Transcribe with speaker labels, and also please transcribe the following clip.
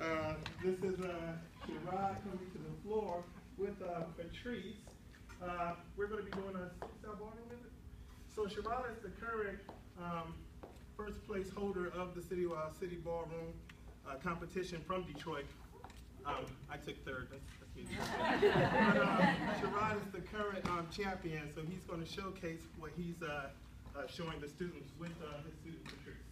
Speaker 1: This is Sherrod coming to the floor with Patrice. We're going to be doing a style ballroom visit. So Sherrod is the current first place holder of the city ballroom competition from Detroit. I took third. That's me. Sherrod is the current champion, so he's going to showcase what he's showing the students with his student Patrice.